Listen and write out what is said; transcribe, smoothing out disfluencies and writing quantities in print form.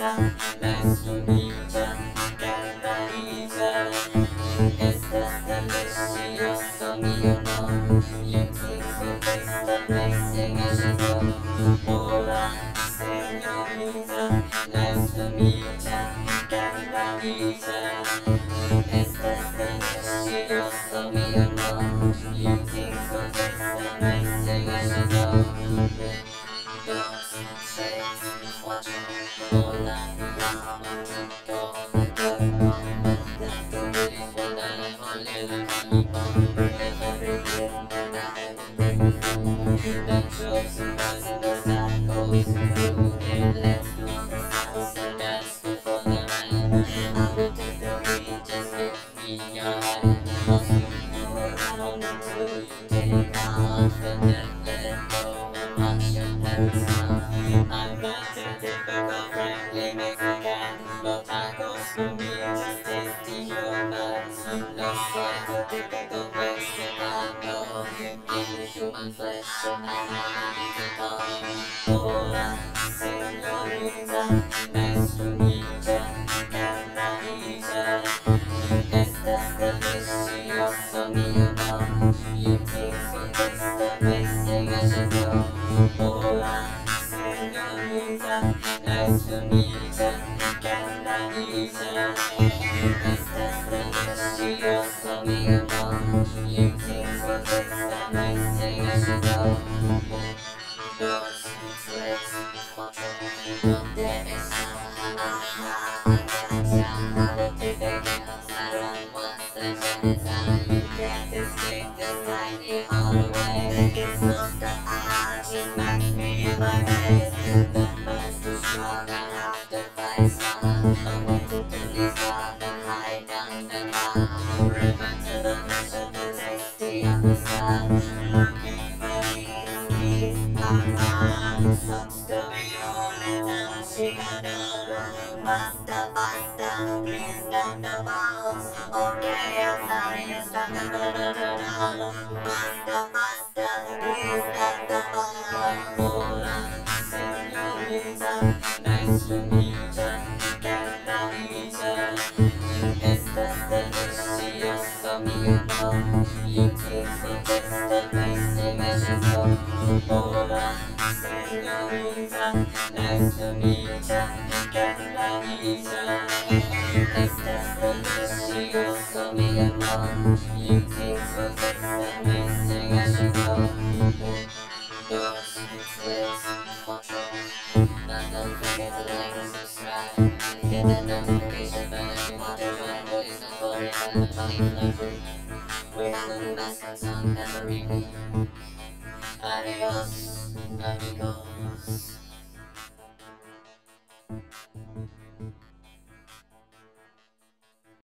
Nice to meet ya. Estás delicioso, mío, no. You taste so taste amazing as you go. Hola, señorita. Nice to meet ya. Estás delicioso, mío, no. You taste so taste amazing as you go. Dos, tres, cuatro. Hola, I'm not a typical friendly Mexican, but tacos for me just tasty humans. Looks like a typical Mexicano, eating human flesh and I'm eating. Hola, señorita, nice to meet ya, carnalita. Estás delicioso, mío, no. You taste so taste amazing as you go. Hola, señorita, nice to meet ya, carnalita. Estás delicioso, mío, no. You taste so taste amazing as you go. Dos, tres, cuatro. ¿Dónde está? I don't think they can outside once the genocide. You can't escape this tiny hallway. It's not the art, it knocks me in my face. The mind's too strong, I have to fight some. I want to please God and hide under the river to the mission to tasty on the sun. Looking for easy, sucks to be only time she got done. Master, please stand the balls. Okay, I'm sorry, it's not the Master, please stand the balls. Hola, señorita, nice to meet ya, carnalita. Estás delicioso, mío, no. You taste so taste amazing as you go. Hola, señorita, nice to meet ya, carnalita. Estás delicioso, mío, no. You taste so taste amazing as you go. Dos, tres, cuatro. Now don't forget to like and subscribe. Hit that notification bell if you want to join. Voice the story and the funny food. We have a new mascot song and a repeat. Adios, amigos.